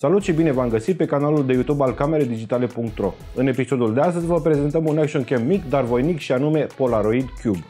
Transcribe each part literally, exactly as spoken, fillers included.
Salut și bine v-am găsit pe canalul de YouTube al camere digitale punct ro. În episodul de astăzi vă prezentăm un action cam mic, dar voinic, și anume Polaroid Cube.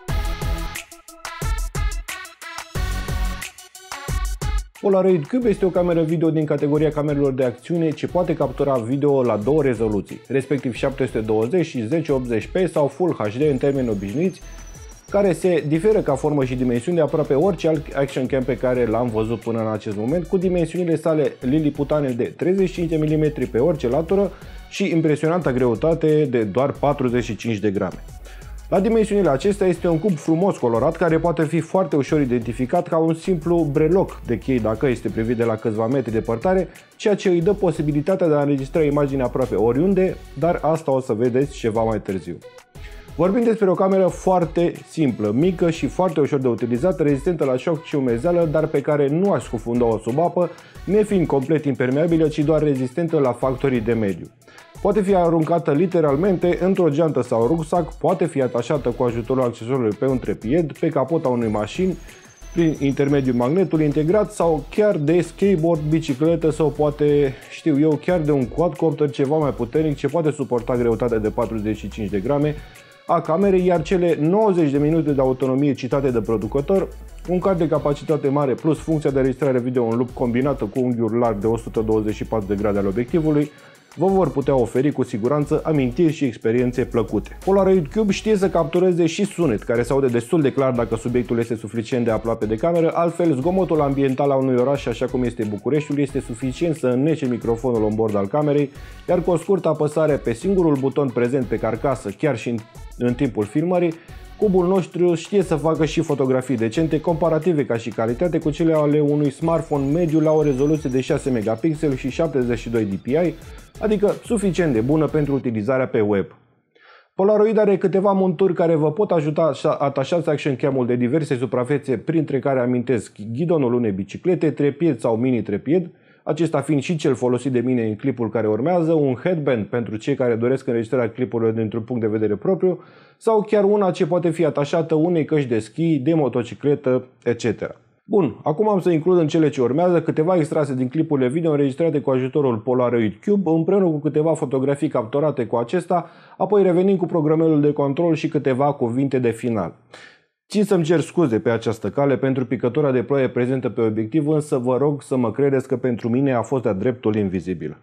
Polaroid Cube este o cameră video din categoria camerelor de acțiune ce poate captura video la două rezoluții, respectiv șapte sute douăzeci și zece optzeci p sau Full H D în termeni obișnuiți, care se diferă ca formă și dimensiuni de aproape orice alt action cam pe care l-am văzut până în acest moment, cu dimensiunile sale liliputane de treizeci și cinci de milimetri pe orice latură și impresionanta greutate de doar patruzeci și cinci de grame. La dimensiunile acestea este un cub frumos colorat care poate fi foarte ușor identificat ca un simplu breloc de chei dacă este privit de la câțiva metri departare, ceea ce îi dă posibilitatea de a înregistra imagini aproape oriunde, dar asta o să vedeți ceva mai târziu. Vorbim despre o cameră foarte simplă, mică și foarte ușor de utilizat, rezistentă la șoc și umezeală, dar pe care nu aș scufunda-o sub apă, nefiind complet impermeabilă, ci doar rezistentă la factorii de mediu. Poate fi aruncată literalmente într-o geantă sau rucsac, poate fi atașată cu ajutorul accesorului pe un trepied, pe capota unei mașini, prin intermediul magnetului integrat sau chiar de skateboard, bicicletă sau poate, știu eu, chiar de un quadcopter ceva mai puternic ce poate suporta greutatea de patruzeci și cinci de grame a camerei, iar cele nouăzeci de minute de autonomie citate de producător, un card de capacitate mare plus funcția de înregistrare video în loop combinată cu unghiuri larg de o sută douăzeci și patru de grade al obiectivului, vă vor putea oferi cu siguranță amintiri și experiențe plăcute. Polaroid Cube știe să captureze și sunet, care se aude destul de clar dacă subiectul este suficient de aproape de cameră, altfel zgomotul ambiental al unui oraș așa cum este Bucureștiul este suficient să înnece microfonul on board al camerei, iar cu o scurtă apăsare pe singurul buton prezent pe carcasă, chiar și în, în timpul filmării, cubul nostru știe să facă și fotografii decente, comparative ca și calitate cu cele ale unui smartphone mediu la o rezoluție de șase megapixeli și șaptezeci și doi dpi, adică suficient de bună pentru utilizarea pe web. Polaroid are câteva monturi care vă pot ajuta să atașați action cam-ul de diverse suprafețe, printre care amintesc ghidonul unei biciclete, trepied sau mini-trepied, acesta fiind și cel folosit de mine în clipul care urmează, un headband pentru cei care doresc înregistrarea clipurilor dintr-un punct de vedere propriu, sau chiar una ce poate fi atașată unei căști de schi, de motocicletă, et cetera. Bun, acum am să includ în cele ce urmează câteva extrase din clipurile video înregistrate cu ajutorul Polaroid Cube, împreună cu câteva fotografii capturate cu acesta, apoi revenim cu programelul de control și câteva cuvinte de final. Țin să-mi cer scuze pe această cale pentru picătura de ploaie prezentă pe obiectiv, însă vă rog să mă credeți că pentru mine a fost de-a dreptul invizibil.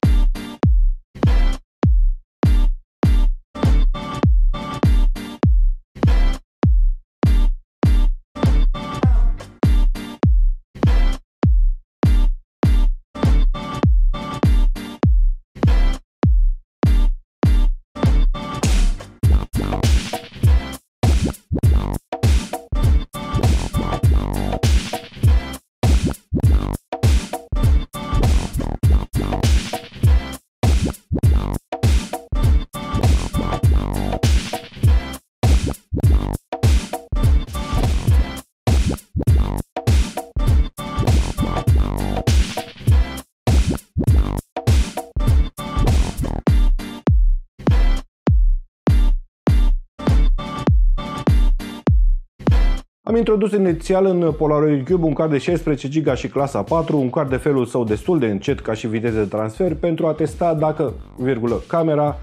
Am introdus inițial în Polaroid Cube un card de șaisprezece giga și clasa patru, un card de felul său destul de încet ca și viteză de transfer, pentru a testa dacă, virgulă, camera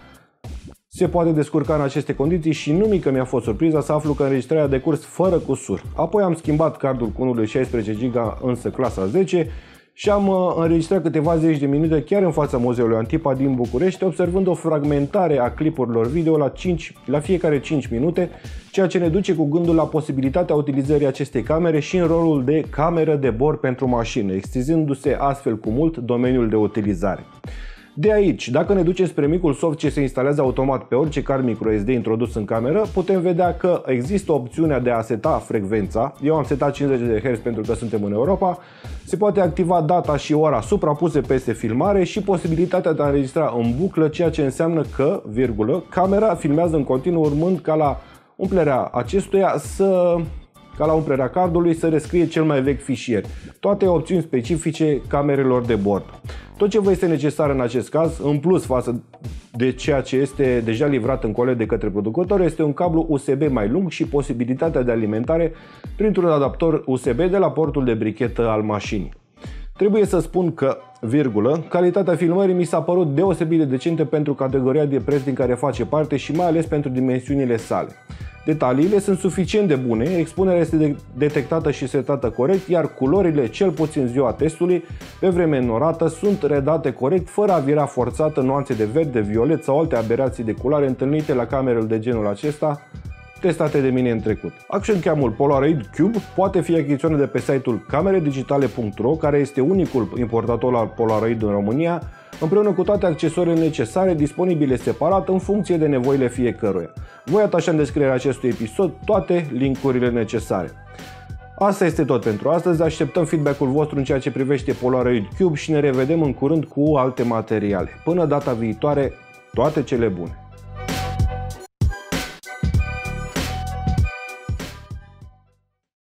se poate descurca în aceste condiții și nu mică mi-a fost surpriza să aflu că înregistrarea a decurs fără cusur. Apoi am schimbat cardul cu unul de șaisprezece giga, însă clasa zece, și am înregistrat câteva zeci de minute chiar în fața Muzeului Antipa din București, observând o fragmentare a clipurilor video la, cinci, la fiecare cinci minute, ceea ce ne duce cu gândul la posibilitatea utilizării acestei camere și în rolul de cameră de bord pentru mașină, extinzându-se astfel cu mult domeniul de utilizare. De aici, dacă ne ducem spre micul soft ce se instalează automat pe orice card microSD introdus în cameră, putem vedea că există opțiunea de a seta frecvența. Eu am setat cincizeci de herți pentru că suntem în Europa. Se poate activa data și ora suprapuse peste filmare și posibilitatea de a înregistra în buclă, ceea ce înseamnă că, virgulă, camera filmează în continuu urmând ca la umplerea acestuia să... ca la umplerea cardului să rescrie cel mai vechi fișier. Toate opțiuni specifice camerelor de bord. Tot ce vă este necesar în acest caz, în plus față de ceea ce este deja livrat în colet de către producător, este un cablu U S B mai lung și posibilitatea de alimentare printr-un adaptor U S B de la portul de brichetă al mașinii. Trebuie să spun că, virgulă, calitatea filmării mi s-a părut deosebit de decentă pentru categoria de preț din care face parte și mai ales pentru dimensiunile sale. Detaliile sunt suficient de bune, expunerea este detectată și setată corect, iar culorile, cel puțin ziua testului, pe vreme înorată, sunt redate corect, fără a vira forțată nuanțe de verde, violet sau alte aberații de culoare întâlnite la camerele de genul acesta, testate de mine în trecut. Action Cam-ul Polaroid Cube poate fi achiziționat de pe site-ul camere digitale punct ro, care este unicul importator al Polaroid în România, împreună cu toate accesoriile necesare disponibile separat în funcție de nevoile fiecăruia. Voi atașa în descrierea acestui episod toate linkurile necesare. Asta este tot pentru astăzi, așteptăm feedback-ul vostru în ceea ce privește Polaroid Cube și ne revedem în curând cu alte materiale. Până data viitoare, toate cele bune!